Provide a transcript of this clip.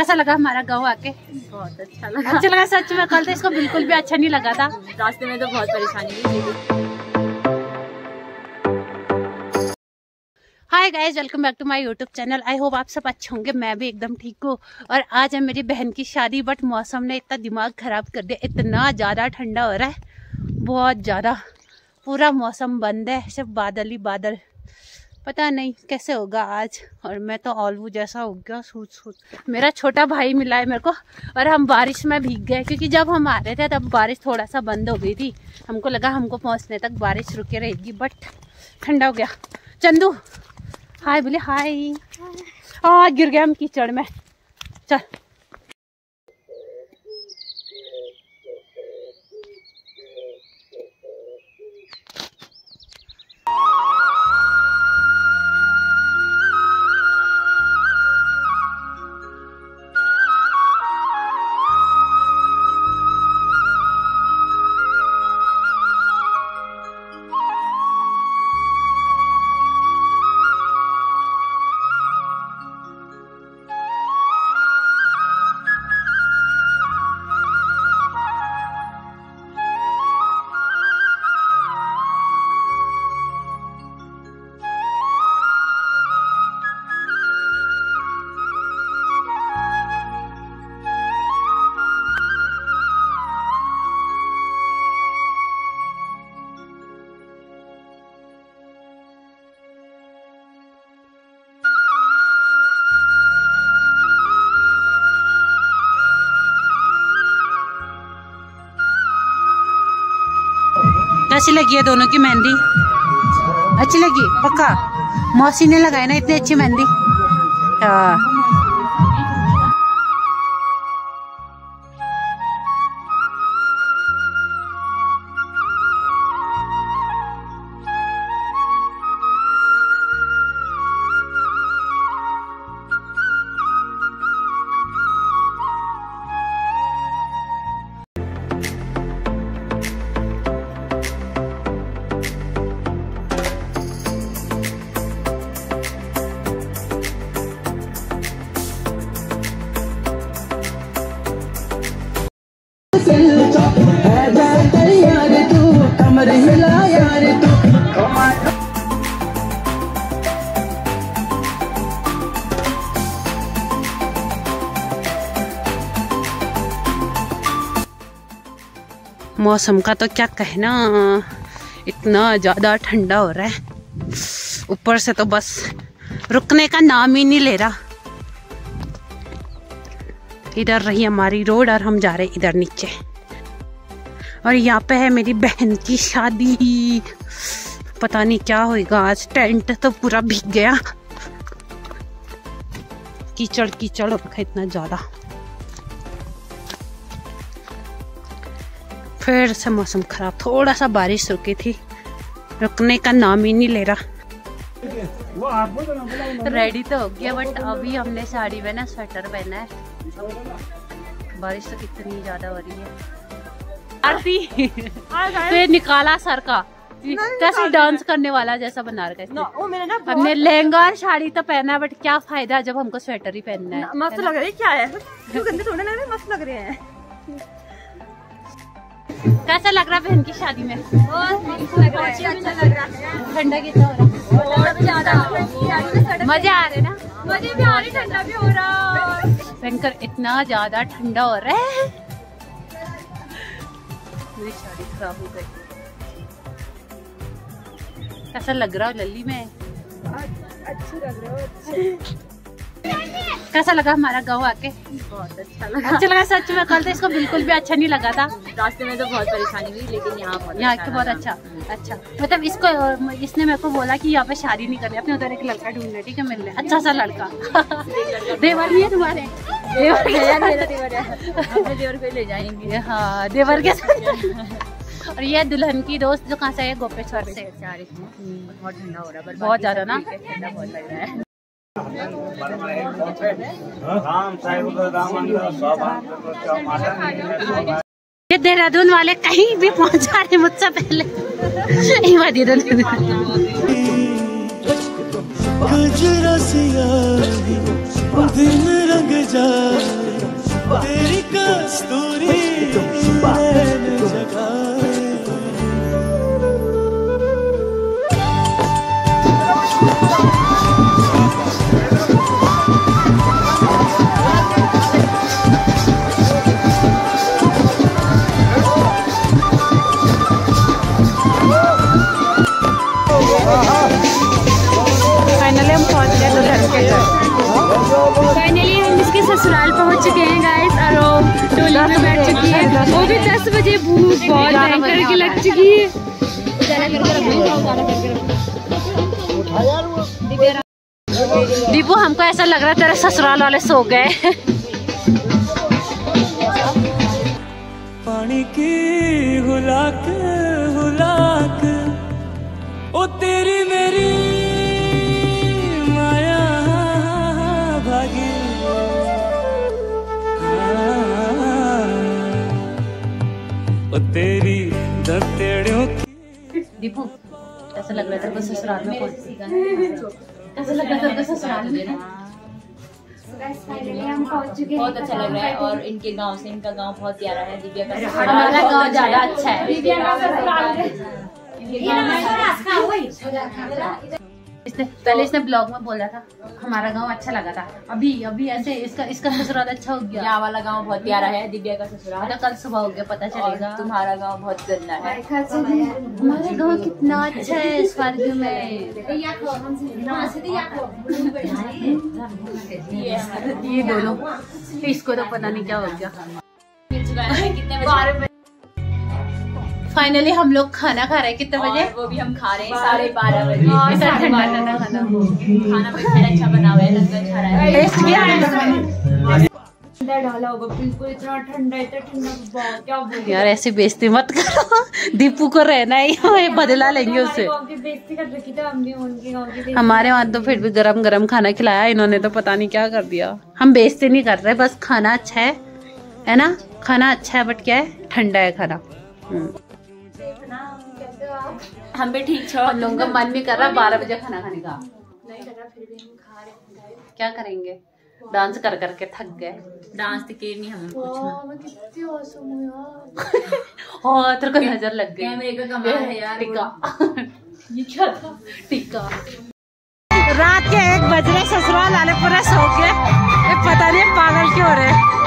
कैसा लगा हमारा गाँव आके? बहुत अच्छा लगा। अच्छा लगा सच में। कल तो इसको बिल्कुल भी अच्छा नहीं लगा था, रास्ते में तो बहुत परेशानी हुई। Hi guys, welcome back to my YouTube channel. I hope आप सब अच्छे होंगे। मैं भी एकदम ठीक हूँ। और आज है मेरी बहन की शादी, बट मौसम ने इतना दिमाग खराब कर दिया। इतना ज़्यादा ठंडा हो रहा है, बहुत ज़्यादा। पूरा मौसम बंद है, सिर्फ बादल ही बादल। पता नहीं कैसे होगा आज। और मैं तो ऑलवू जैसा हो गया, सूट। मेरा छोटा भाई मिला है मेरे को, और हम बारिश में भीग गए, क्योंकि जब हम आ रहे थे तब बारिश थोड़ा सा बंद हो गई थी। हमको लगा हमको पहुँचने तक बारिश रुके रहेगी, बट ठंडा हो गया। चंदू हाय बोले, हाय। गिर गए हम कीचड़ में। चल कैसी लगी है दोनों की मेहंदी? अच्छी लगी पक्का? मौसी ने लगाई ना इतनी अच्छी मेहंदी। मौसम का तो क्या कहना, इतना ज़्यादा ठंडा हो रहा है। ऊपर से तो बस रुकने का नाम ही नहीं ले रहा। इधर रही हमारी रोड और हम जा रहे इधर नीचे। और यहाँ पे है मेरी बहन की शादी। पता नहीं क्या होएगा आज। टेंट तो पूरा भीग गया, कीचड़ कीचड़ हो रखा इतना ज़्यादा। फिर से मौसम खराब, थोड़ा सा बारिश रुकी थी, रुकने का नाम ही नहीं ले रहा। रेडी तो हो गया, बट अभी हमने साड़ी में ना स्वेटर पहना है। बारिश तो कितनी ज्यादा हो रही है। आरती तो निकाला सर का, कैसे डांस करने वाला जैसा बना रखा है। हमने लहंगा और साड़ी तो पहना है, बट क्या फायदा जब हमको स्वेटर ही पहनना है। मस्त लग रही है। क्या है, गंदे थोड़े लग रहे हैं, मस्त लग रहे हैं। कैसा लग रहा है बहन की शादी में? अच्छा लग रहा है। ठंडा कितना हो रहा है? मजे आ रहे ना? मजे भी आ रहे, ठंडा भी हो रहा है। भयंकर इतना ज्यादा ठंडा हो रहा है। मेरी शादी खराब हो गई। कैसा लग रहा है लल्ली में? अच्छी लग रहा है। कैसा लगा हमारा गाँव आके? बहुत अच्छा लगा। अच्छा लगा सच में। कल तो इसको बिल्कुल भी अच्छा नहीं लगा था, रास्ते में तो बहुत परेशानी हुई, लेकिन यहाँ के बहुत अच्छा। मतलब इसने मेरे को बोला कि यहाँ पे शादी नहीं करनी, अपने उधर एक लड़का ढूंढना, ठीक है, मिलने अच्छा सा लड़का। देवर नहीं है तुम्हारे? देवर देवर को ले जाएंगे। हाँ, देवर के साथ। और ये दुल्हन की दोस्त जो कहाँ से है? गोपेश्वर से। बहुत ठंडा हो रहा है, बहुत ज्यादा ना। ठंडा बहुत लग रहा है। ये देहरादून वाले कहीं भी पहुंचा रहे मुझसे पहले। दिन रंग जाए तेरी कस्तूरी नैन जगाए। फाइनली हम पहुंच गए दुल्हन के घर। फाइनली हम इसके ससुराल पहुंच चुके हैं गाइस, और वो टोली में बैठ चुकी है। वो भी 10 बजे भूख बहुत भयंकर की लग चुकी है। दीपू हमको ऐसा लग रहा है तेरे ससुराल वाले सो गए। पानी की हुलाक हुलाक ओ तेरी मेरी माया भागी। ओ तेरी दतेड़ों की। दीपू ऐसा लग रहा है तेरे को ससुराल में पहुंच। कैसा लग रहा है तेरे को ससुराल में? हम पहुंच चुके हैं। बहुत अच्छा लग रहा है, और इनके गांव से इनका गांव बहुत प्यारा है। दिव्या का हमारा गांव ज्यादा अच्छा है। पहले इसने ब्लॉग में बोला था हमारा गांव अच्छा लगा था, अभी ऐसे इसका ससुराल अच्छा हो गया। यहाँ वाला गांव बहुत प्यारा है। दिव्या का ससुराल कल सुबह हो गया पता चलेगा। तुम्हारा गांव बहुत गंदा है। हमारा गांव कितना अच्छा है स्वर्ग में। ये दोनों इसको तो पता नहीं क्या हो गया। फाइनली हम लोग खाना खा रहे हैं। कितने बजे? वो भी हम खा रहे हैं 12:30 बजे। ठंडा ठंडा खाना बिल्कुल अच्छा बना हुआ है, लंगर अच्छा रहा है। टेस्ट किया है डाला होगा बिल्कुल, इतना ठंडा क्या बोलूं यार। ऐसी बेइज्जती मत करो। दीपू को रहना ही बदला लेंगे उससे। बेइज्जती कर रखी थी हमने उनके गांव की। हमारे वहाँ तो फिर भी गरम गरम खाना खिलाया, इन्होंने तो पता नहीं क्या कर दिया। हम बेइज्जती नहीं कर रहे, बस खाना अच्छा है ना। खाना अच्छा है बट क्या है, ठंडा है खाना। हम भी ठीक छो। हम लोगों का मन नहीं कर रहा 12 बजे खाना खाने का। नहीं कर रहा फिर भी हम खा रहे हैं। क्या करेंगे, डांस कर करके थक गए। डांस तो के नहीं हमें कुछ। हाँ तेरे को नजर लग गई। कैमरे का कमाल है यार। टिक्का ये क्या था? टिक्का। रात के 1 बज रहे, ससुराल वाले पूरा सो गए। पता नहीं पागल क्यों हो रहे।